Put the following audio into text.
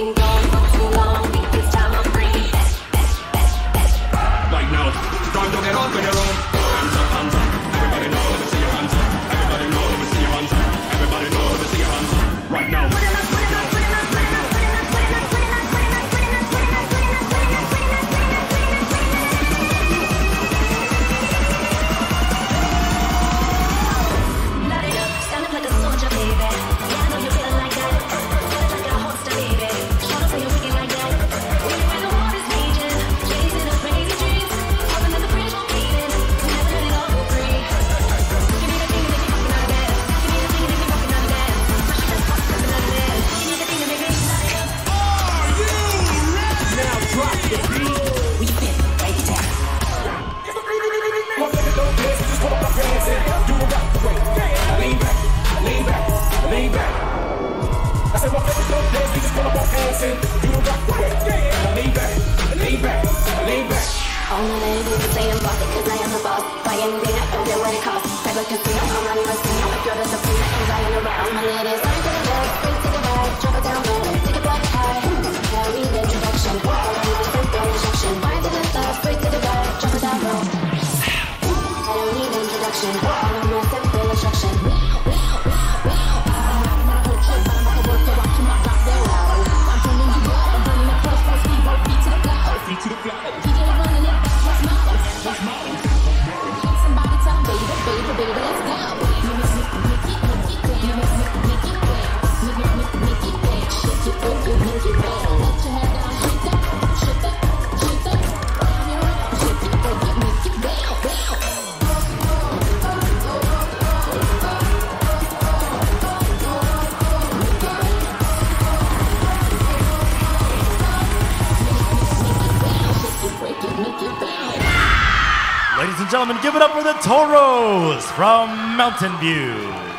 been gone for too long. This time I'm free. Right now, don't get on with your own. Hands up, hands up. Everybody know, let me see your hands up. Everybody know, let me see your hands up. Everybody know, let me see your hands up. Right now. All my ladies say I'm bossy cause I am the boss. Buy anything, I don't care what it costs. Type of casino, I'm running a casino. If you're the supreme, cause I am around. All my ladies, turn to the left, straight to the right. Drop it down low, take it back high. Carry the introduction, all of you just don't instruction. Right to the left, straight to the right. Drop it down low. I don't need introduction, all of my simple instruction. Ladies and gentlemen, give it up for the Toros from Mountain View.